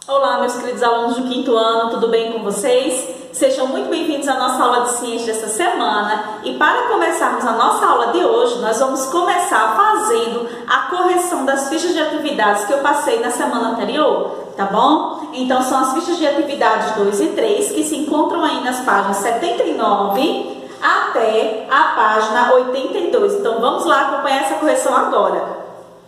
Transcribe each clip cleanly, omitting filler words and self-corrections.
Olá, meus queridos alunos do quinto ano, tudo bem com vocês? Sejam muito bem-vindos à nossa aula de ciência desta semana. E para começarmos a nossa aula de hoje, nós vamos começar fazendo a correção das fichas de atividades que eu passei na semana anterior, tá bom? Então, são as fichas de atividades 2 e 3 que se encontram aí nas páginas 79 até a página 82. Então, vamos lá acompanhar essa correção agora.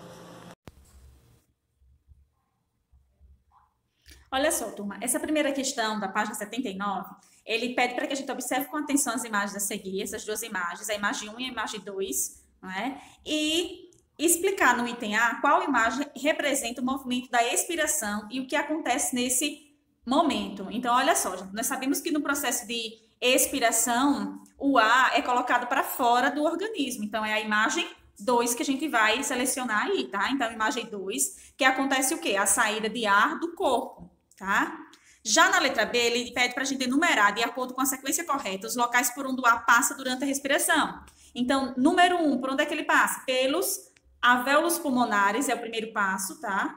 Olha só, turma, essa primeira questão da página 79, ele pede para que a gente observe com atenção as imagens a seguir, essas duas imagens, a imagem 1 e a imagem 2, não é? E explicar no item A qual imagem representa o movimento da expiração e o que acontece nesse momento. Então, olha só, gente, nós sabemos que no processo de expiração, o ar é colocado para fora do organismo. Então, é a imagem 2 que a gente vai selecionar aí, tá? Então, imagem 2, que acontece o quê? A saída de ar do corpo. Tá? Já na letra B, ele pede para a gente enumerar, de acordo com a sequência correta, os locais por onde o ar passa durante a respiração. Então, número 1, por onde é que ele passa? Pelos alvéolos pulmonares, é o primeiro passo, tá?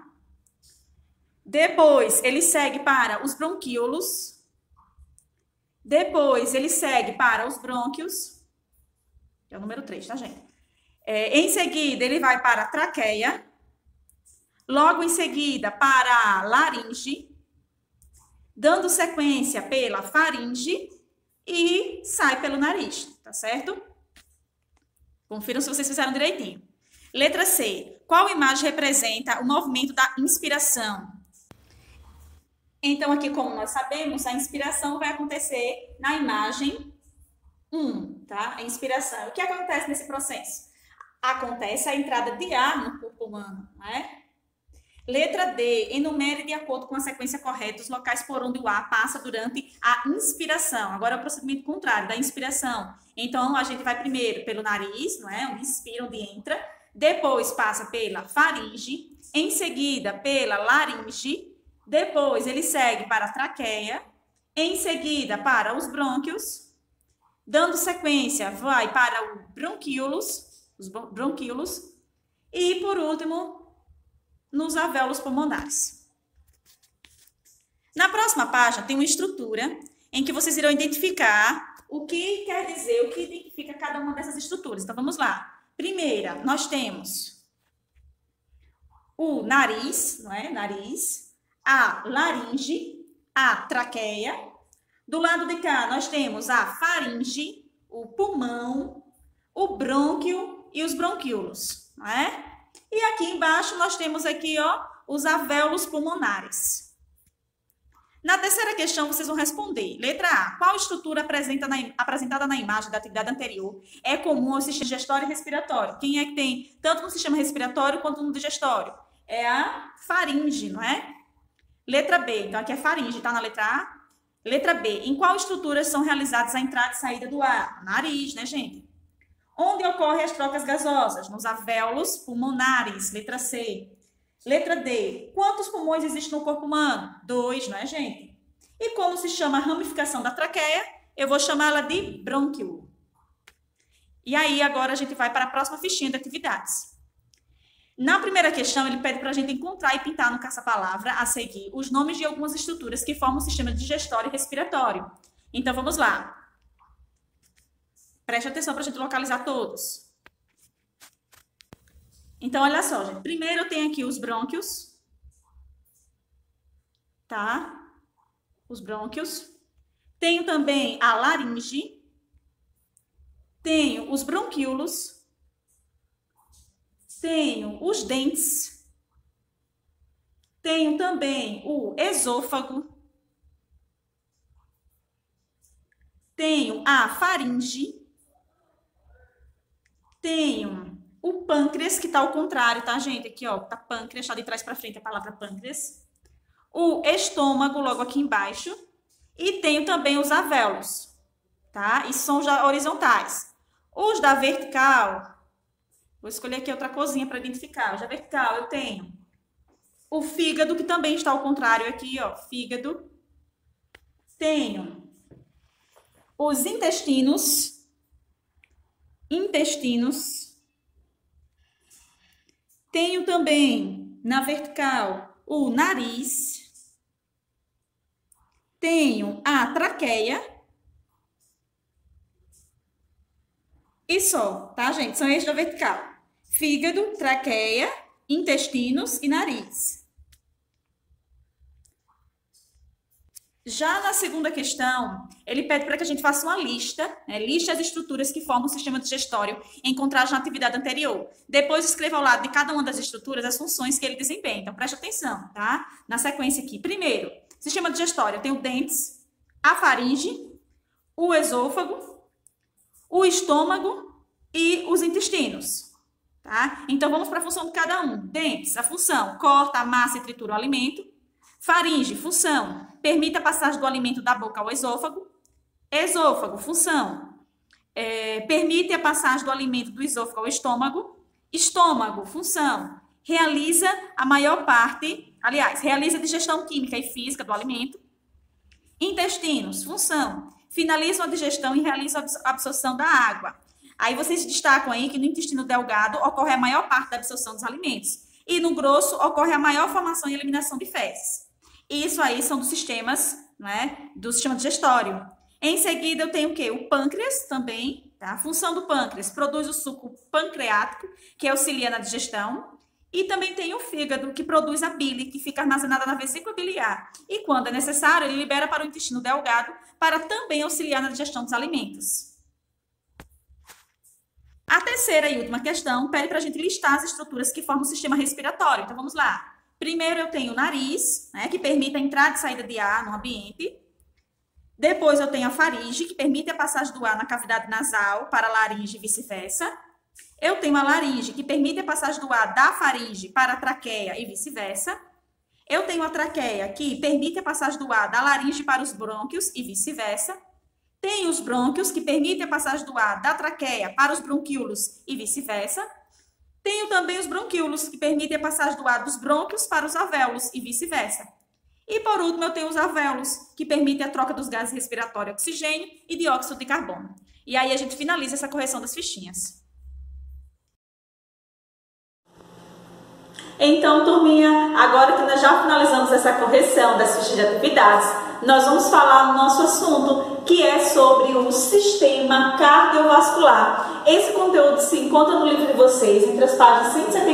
Depois, ele segue para os bronquíolos. Depois, ele segue para os brônquios, que é o número 3, tá, gente? Em seguida, ele vai para a traqueia. Logo em seguida, para a laringe, dando sequência pela faringe e sai pelo nariz, tá certo? Confiram se vocês fizeram direitinho. Letra C. Qual imagem representa o movimento da inspiração? Então, aqui, como nós sabemos, a inspiração vai acontecer na imagem 1, tá? A inspiração. O que acontece nesse processo? Acontece a entrada de ar no corpo humano, né? Letra D, enumere de acordo com a sequência correta os locais por onde o ar passa durante a inspiração. Agora é o procedimento contrário da inspiração. Então, a gente vai primeiro pelo nariz, não é? Onde inspira, onde entra. Depois passa pela faringe. Em seguida, pela laringe. Depois, ele segue para a traqueia. Em seguida, para os brônquios. Dando sequência, vai para os bronquíolos. E, por último, nos alvéolos pulmonares. Na próxima página tem uma estrutura em que vocês irão identificar o que quer dizer, o que identifica cada uma dessas estruturas. Então, vamos lá. Primeira, nós temos o nariz, não é? Nariz, a laringe, a traqueia. Do lado de cá, nós temos a faringe, o pulmão, o brônquio e os bronquíolos, não é? E aqui embaixo nós temos aqui, ó, os alvéolos pulmonares. Na terceira questão, vocês vão responder. Letra A. Qual estrutura apresentada na imagem da atividade anterior é comum ao sistema digestório e respiratório? Quem é que tem tanto no sistema respiratório quanto no digestório? É a faringe, não é? Letra B. Então, aqui é faringe, tá na letra A? Letra B. Em qual estrutura são realizadas a entrada e saída do ar? Nariz, né, gente? Onde ocorrem as trocas gasosas? Nos alvéolos pulmonares. Letra C. Letra D. Quantos pulmões existem no corpo humano? 2, não é, gente? E como se chama a ramificação da traqueia? Eu vou chamá-la de brônquio. E aí, agora a gente vai para a próxima fichinha de atividades. Na primeira questão, ele pede para a gente encontrar e pintar no caça-palavra a seguir os nomes de algumas estruturas que formam o sistema digestório e respiratório. Então, vamos lá. Preste atenção para a gente localizar todos. Então, olha só, gente. Primeiro eu tenho aqui os brônquios. Tá? Os brônquios. Tenho também a laringe. Tenho os bronquíolos. Tenho os dentes. Tenho também o esôfago. Tenho a faringe. Tenho o pâncreas, que tá ao contrário, tá, gente? Aqui, ó, tá pâncreas, tá de trás para frente a palavra pâncreas. O estômago, logo aqui embaixo. E tenho também os alvéolos, tá? Isso são já horizontais. Os da vertical, vou escolher aqui outra coisinha para identificar. Os da vertical, eu tenho o fígado, que também está ao contrário aqui, ó, fígado. Tenho os intestinos. Tenho também, na vertical, o nariz. tenho a traqueia e só, tá, gente? São eixos da vertical. Fígado, traqueia, intestinos e nariz. Já na segunda questão, ele pede para que a gente faça uma lista, né? Liste as estruturas que formam o sistema digestório encontradas na atividade anterior. Depois escreva ao lado de cada uma das estruturas as funções que ele desempenha. Então, preste atenção, tá? Na sequência aqui. Primeiro, sistema digestório. Eu tenho dentes, a faringe, o esôfago, o estômago e os intestinos, tá? Então, vamos para a função de cada um. Dentes, a função, corta, amassa e tritura o alimento. Faringe, função, permite a passagem do alimento da boca ao esôfago. Esôfago, função, permite a passagem do alimento do esôfago ao estômago. Estômago, função, realiza a maior parte, aliás, realiza a digestão química e física do alimento. Intestinos, função, finaliza a digestão e realiza a absorção da água. Aí vocês destacam aí que no intestino delgado ocorre a maior parte da absorção dos alimentos. E no grosso ocorre a maior formação e eliminação de fezes. Isso aí são dos sistemas, né, do sistema digestório. Em seguida, eu tenho o quê? O pâncreas também, tá? A função do pâncreas produz o suco pancreático, que auxilia na digestão. E também tem o fígado, que produz a bile, que fica armazenada na vesícula biliar. E quando é necessário, ele libera para o intestino delgado, para também auxiliar na digestão dos alimentos. A terceira e última questão pede para a gente listar as estruturas que formam o sistema respiratório. Então, vamos lá. Primeiro, eu tenho o nariz, né, que permite a entrada e saída de ar no ambiente. Depois, eu tenho a faringe, que permite a passagem do ar na cavidade nasal para a laringe e vice-versa. Eu tenho a laringe, que permite a passagem do ar da faringe para a traqueia e vice-versa. Eu tenho a traqueia, que permite a passagem do ar da laringe para os brônquios e vice-versa. Tenho os brônquios, que permitem a passagem do ar da traqueia para os bronquíolos e vice-versa. Tenho também os bronquíolos, que permitem a passagem do ar dos brônquios para os alvéolos e vice-versa. E, por último, eu tenho os alvéolos, que permitem a troca dos gases respiratórios oxigênio e dióxido de carbono. E aí a gente finaliza essa correção das fichinhas. Então, turminha, agora que nós já finalizamos essa correção das fichinhas de atividades, nós vamos falar no nosso assunto, que é sobre o sistema cardiovascular. Esse conteúdo se encontra no livro de vocês, entre as páginas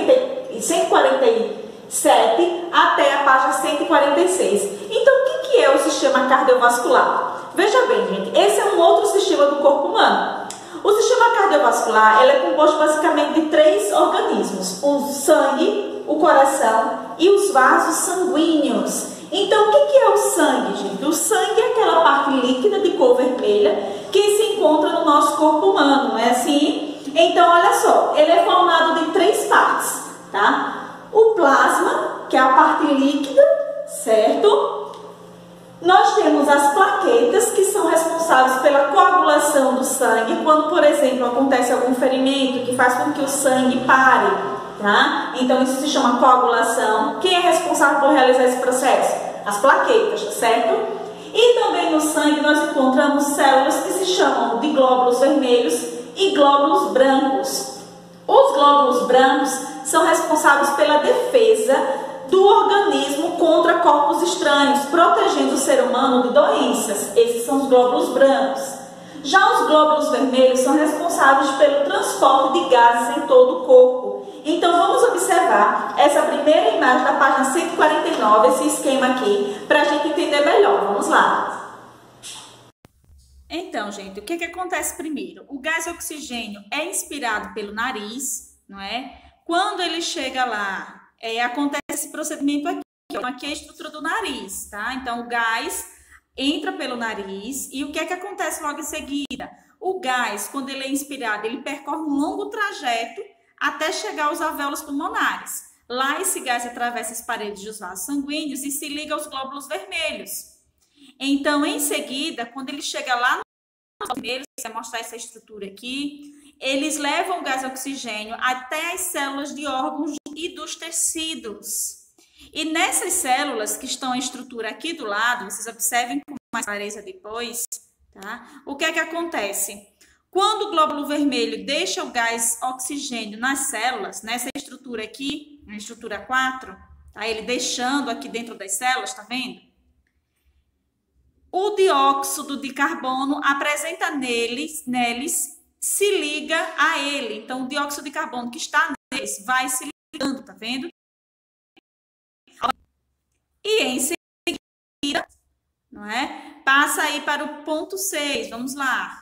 147 até a página 146. Então, o que é o sistema cardiovascular? Veja bem, gente, esse é um outro sistema do corpo humano. O sistema cardiovascular ele é composto basicamente de 3 organismos: o sangue, o coração e os vasos sanguíneos. Então, o que é o sangue, gente? O sangue é aquela parte líquida de cor vermelha que se encontra no nosso corpo humano, não é assim? Então, olha só, ele é formado de 3 partes, tá? O plasma, que é a parte líquida, certo? Nós temos as plaquetas, que são responsáveis pela coagulação do sangue, quando, por exemplo, acontece algum ferimento que faz com que o sangue pare, tá? Então, isso se chama coagulação. Quem é responsável por realizar esse processo? As plaquetas, certo? E também no sangue nós encontramos células que se chamam de glóbulos vermelhos e glóbulos brancos. Os glóbulos brancos são responsáveis pela defesa do organismo contra corpos estranhos, protegendo o ser humano de doenças. Esses são os glóbulos brancos. Já os glóbulos vermelhos são responsáveis pelo transporte de gases em todo o corpo. Então, vamos observar essa primeira imagem da página 149, esse esquema aqui, para a gente entender melhor. Vamos lá. Então, gente, o que acontece primeiro? O gás oxigênio é inspirado pelo nariz, não é? Quando ele chega lá, acontece esse procedimento aqui. Aqui é a estrutura do nariz, tá? Então, o gás entra pelo nariz e o que acontece logo em seguida? O gás, quando ele é inspirado, ele percorre um longo trajeto até chegar aos alvéolos pulmonares. Lá, esse gás atravessa as paredes dos vasos sanguíneos e se liga aos glóbulos vermelhos. Então, em seguida, quando ele chega lá nos glóbulos vermelhos, vai mostrar essa estrutura aqui, eles levam o gás oxigênio até as células de órgãos e dos tecidos. E nessas células que estão a estrutura aqui do lado, vocês observem com mais clareza depois, tá? O que acontece? Quando o glóbulo vermelho deixa o gás oxigênio nas células, nessa estrutura aqui, na estrutura 4, tá? Ele deixando aqui dentro das células, tá vendo? o dióxido de carbono apresenta neles, se liga a ele. Então, o dióxido de carbono que está neles vai se ligando, tá vendo? E em seguida, não é? Passa aí para o ponto 6, vamos lá.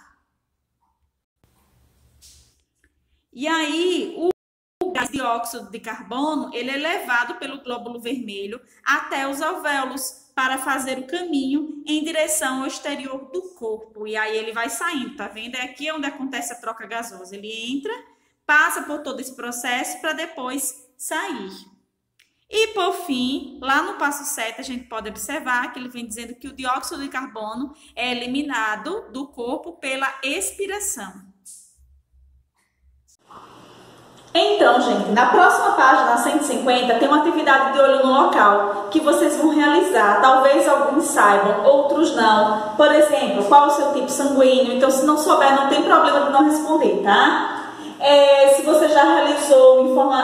E aí, o gás dióxido de carbono, ele é levado pelo glóbulo vermelho até os alvéolos para fazer o caminho em direção ao exterior do corpo. E aí ele vai saindo, tá vendo? É aqui onde acontece a troca gasosa. Ele entra, passa por todo esse processo para depois sair. E por fim, lá no passo 7, a gente pode observar que ele vem dizendo que o dióxido de carbono é eliminado do corpo pela expiração. Então, gente, na próxima página, 150, tem uma atividade de olho no local que vocês vão realizar. Talvez alguns saibam, outros não. Por exemplo, qual o seu tipo sanguíneo? Então, se não souber, não tem problema de não responder, tá? Se você já realizou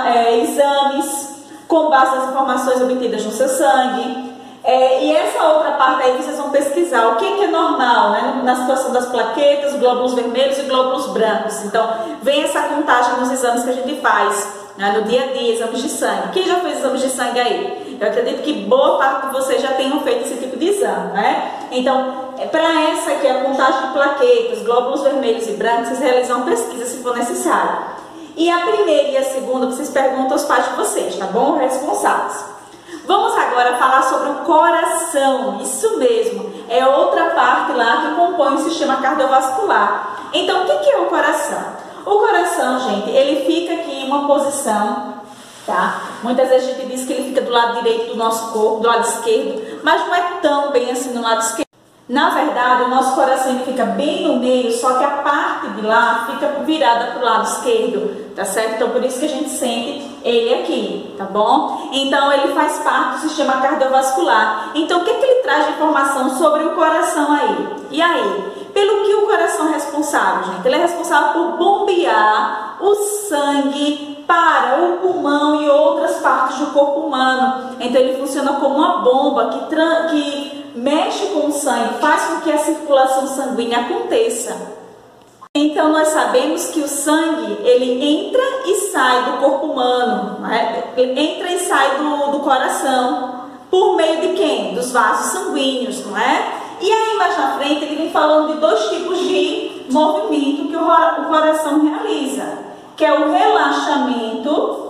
exames com base nas informações obtidas no seu sangue. E essa outra parte aí vocês vão pesquisar o que é normal, né? Na situação das plaquetas, glóbulos vermelhos e glóbulos brancos. Então, vem essa contagem nos exames que a gente faz, né? No dia a dia, exames de sangue. Quem já fez exames de sangue aí? Eu acredito que boa parte de vocês já tenham feito esse tipo de exame, né? Então, para essa aqui, a contagem de plaquetas, glóbulos vermelhos e brancos, vocês realizam pesquisa se for necessário. E a primeira e a segunda, vocês perguntam aos pais de vocês, tá bom? Responsáveis. Vamos agora falar sobre o coração. Isso mesmo, é outra parte lá que compõe o sistema cardiovascular. Então, o que é o coração? O coração, gente, ele fica aqui em uma posição, tá? Muitas vezes a gente diz que ele fica do lado direito do nosso corpo, do lado esquerdo, mas não é tão bem assim no lado esquerdo. Na verdade, o nosso coração ele fica bem no meio, só que a parte de lá fica virada para o lado esquerdo, tá certo? Então, por isso que a gente sente ele aqui, tá bom? Então, ele faz parte do sistema cardiovascular. Então, o que ele traz de informação sobre o coração aí? E aí? Pelo que o coração é responsável, gente? Ele é responsável por bombear o sangue para o pulmão e outras partes do corpo humano. Então, ele funciona como uma bomba que mexe com o sangue, faz com que a circulação sanguínea aconteça. Então, nós sabemos que o sangue, ele entra e sai do corpo humano, né? Ele entra e sai do coração, por meio de quem? Dos vasos sanguíneos, não é? E aí, mais na frente, ele vem falando de dois tipos de movimento que o coração realiza, que é o relaxamento,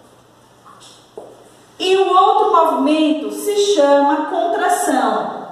e o outro movimento se chama contração.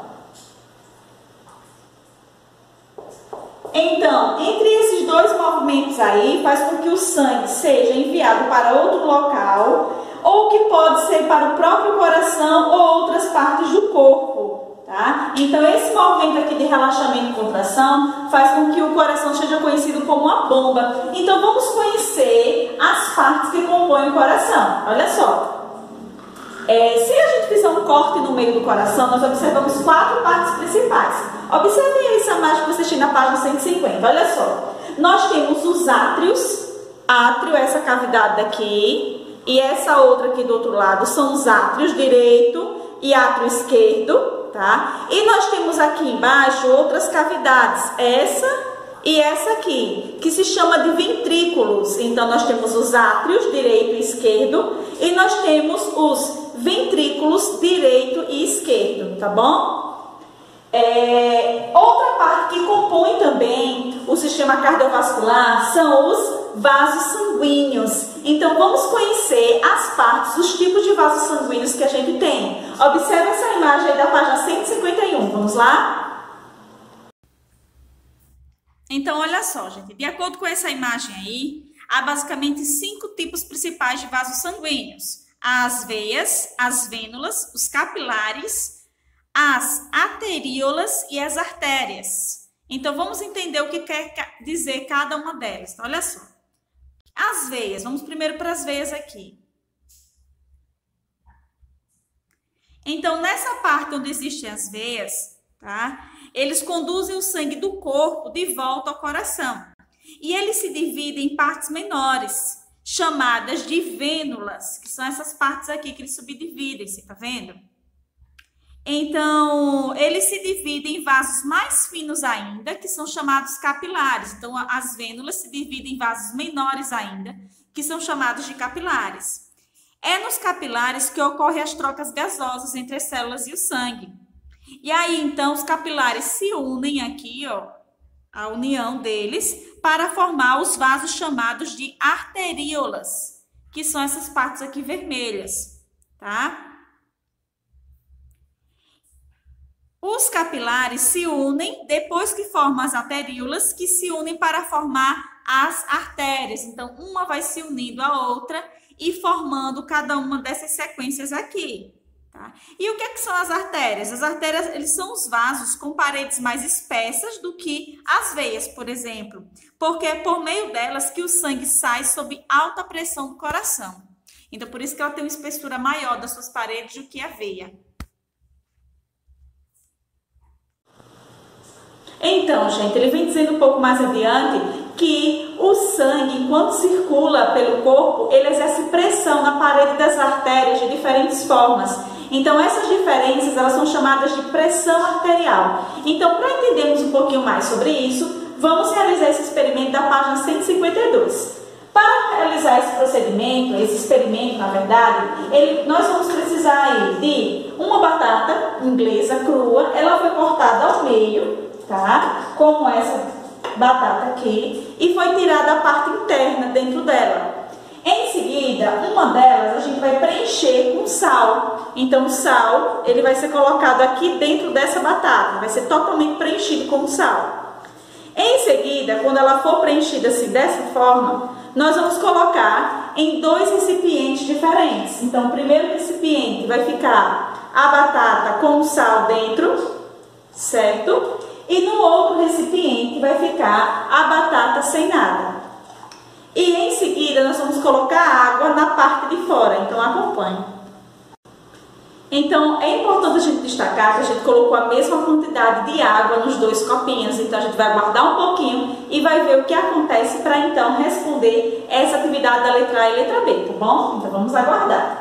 Então, entre esses dois movimentos aí, faz com que o sangue seja enviado para outro local, ou que pode ser para o próprio coração ou outras partes do corpo, tá? Então, esse movimento aqui de relaxamento e contração faz com que o coração seja conhecido como uma bomba. Então, vamos conhecer as partes que compõem o coração. Olha só. Se a gente fizer um corte no meio do coração, nós observamos 4 partes principais. Observem essa imagem que vocês têm na página 150. Olha só. Nós temos os átrios. Átrio, essa cavidade daqui. E essa outra aqui do outro lado são os átrios direito e átrio esquerdo, tá? E nós temos aqui embaixo outras cavidades. Essa e essa aqui, que se chama de ventrículos. Então, nós temos os átrios direito e esquerdo. E nós temos os ventrículos direito e esquerdo, tá bom? Outra parte que compõe também o sistema cardiovascular são os vasos sanguíneos. Então, vamos conhecer as partes, os tipos de vasos sanguíneos que a gente tem. Observe essa imagem aí da página 151. Vamos lá? Então, olha só, gente. De acordo com essa imagem aí, há basicamente 5 tipos principais de vasos sanguíneos. As veias, as vênulas, os capilares, as arteríolas e as artérias. Então, vamos entender o que quer dizer cada uma delas. Então, olha só. As veias, vamos primeiro para as veias aqui. Então, nessa parte onde existem as veias, tá? Eles conduzem o sangue do corpo de volta ao coração. E eles se dividem em partes menores, chamadas de vênulas, que são essas partes aqui que eles subdividem, você tá vendo? Então, ele se divide em vasos mais finos ainda, que são chamados capilares. Então, as vênulas se dividem em vasos menores ainda, que são chamados de capilares. É nos capilares que ocorrem as trocas gasosas entre as células e o sangue. E aí, então, os capilares se unem aqui, ó, a união deles, para formar os vasos chamados de arteríolas, que são essas partes aqui vermelhas, tá? Os capilares se unem depois que formam as arteríolas, que se unem para formar as artérias. Então, uma vai se unindo à outra e formando cada uma dessas sequências aqui. Tá? E o que são as artérias? As artérias, eles são os vasos com paredes mais espessas do que as veias, por exemplo, porque é por meio delas que o sangue sai sob alta pressão do coração. Então, por isso que ela tem uma espessura maior das suas paredes do que a veia. Então, gente, ele vem dizendo um pouco mais adiante que o sangue, enquanto circula pelo corpo, ele exerce pressão na parede das artérias de diferentes formas. Então, essas diferenças, elas são chamadas de pressão arterial. Então, para entendermos um pouquinho mais sobre isso, vamos realizar esse experimento da página 152. Para realizar esse procedimento, esse experimento, na verdade, nós vamos precisar aí de uma batata inglesa crua, ela foi cortada ao meio, tá? Como essa batata aqui, e foi tirada a parte interna dentro dela. Em seguida, uma delas a gente vai preencher com sal. Então, o sal, ele vai ser colocado aqui dentro dessa batata, vai ser totalmente preenchido com sal. Em seguida, quando ela for preenchida assim, dessa forma, nós vamos colocar em dois recipientes diferentes. Então, o primeiro recipiente vai ficar a batata com o sal dentro, certo? E no outro recipiente vai ficar a batata sem nada. E em seguida nós vamos colocar água na parte de fora, então acompanhe. Então é importante a gente destacar que a gente colocou a mesma quantidade de água nos dois copinhos, então a gente vai guardar um pouquinho e vai ver o que acontece para então responder essa atividade da letra A e letra B, tá bom? Então vamos aguardar.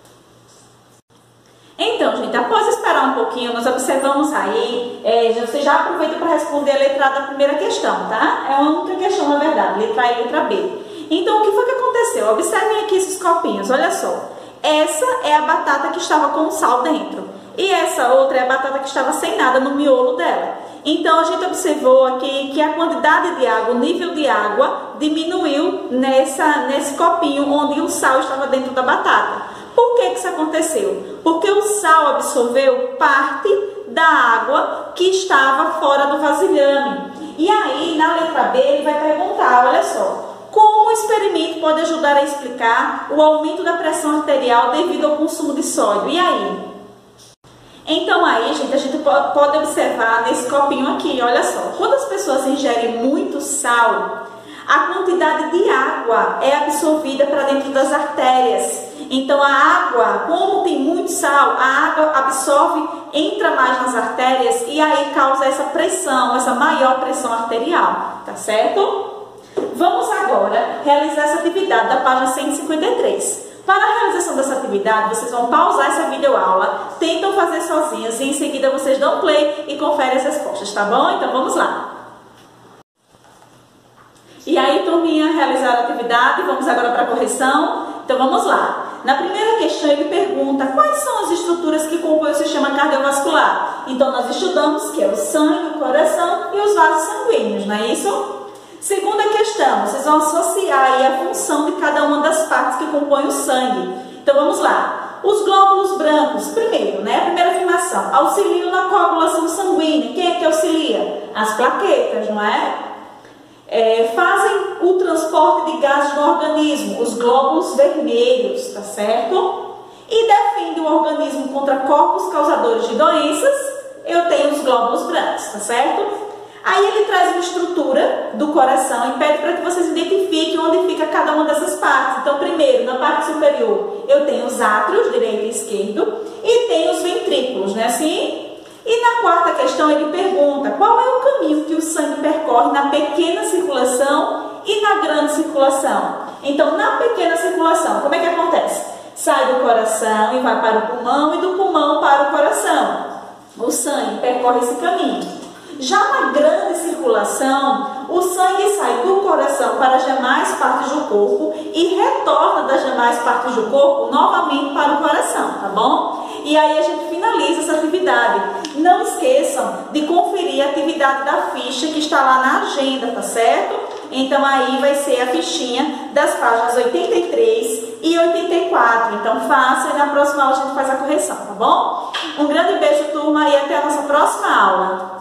Então, gente, após esperar um pouquinho, nós observamos aí, você já aproveita para responder a letra A da primeira questão, tá? É uma única questão, na verdade, letra A e letra B. Então, o que foi que aconteceu? Observem aqui esses copinhos, olha só. Essa é a batata que estava com o sal dentro. E essa outra é a batata que estava sem nada no miolo dela. Então, a gente observou aqui que a quantidade de água, o nível de água, diminuiu nesse copinho onde o sal estava dentro da batata. Por que isso aconteceu? Porque o sal absorveu parte da água que estava fora do vasilhame. E aí, na letra B, ele vai perguntar, olha só, como o experimento pode ajudar a explicar o aumento da pressão arterial devido ao consumo de sódio? E aí? Então aí, gente, a gente pode observar nesse copinho aqui, olha só, quando as pessoas ingerem muito sal, a quantidade de água é absorvida para dentro das artérias. Então, a água, como tem muito sal, a água absorve, entra mais nas artérias e aí causa essa pressão, essa maior pressão arterial, tá certo? Vamos agora realizar essa atividade da página 153. Para a realização dessa atividade, vocês vão pausar essa videoaula, tentam fazer sozinhos e em seguida vocês dão play e conferem as respostas, tá bom? Então, vamos lá. E aí, turminha, realizar a atividade, vamos agora para a correção. Então, vamos lá. Na primeira questão, ele pergunta quais são as estruturas que compõem o sistema cardiovascular. Então, nós estudamos que é o sangue, o coração e os vasos sanguíneos, não é isso? Segunda questão, vocês vão associar aí a função de cada uma das partes que compõem o sangue. Então, vamos lá. Os glóbulos brancos, primeiro, né? A primeira afirmação, auxiliam na coagulação sanguínea. Quem é que auxilia? As plaquetas, não é? Fazem o transporte de gases no organismo, os glóbulos vermelhos, tá certo? E defende o organismo contra corpos causadores de doenças, eu tenho os glóbulos brancos, tá certo? Aí ele traz uma estrutura do coração e pede para que vocês identifiquem onde fica cada uma dessas partes. Então, primeiro, na parte superior, eu tenho os átrios, direito e esquerdo, e tenho os ventrículos, né assim? E na quarta questão ele pergunta qual é o caminho que o sangue percorre na pequena circulação e na grande circulação. Então, na pequena circulação, como é que acontece? Sai do coração e vai para o pulmão e do pulmão para o coração. o sangue percorre esse caminho. Já na grande circulação, o sangue sai do coração para as demais partes do corpo e retorna das demais partes do corpo novamente para o coração, tá bom? E aí a gente finaliza essa atividade. Não esqueçam de conferir a atividade da ficha que está lá na agenda, tá certo? Então aí vai ser a fichinha das páginas 83 e 84. Então faça e na próxima aula a gente faz a correção, tá bom? Um grande beijo, turma, e até a nossa próxima aula.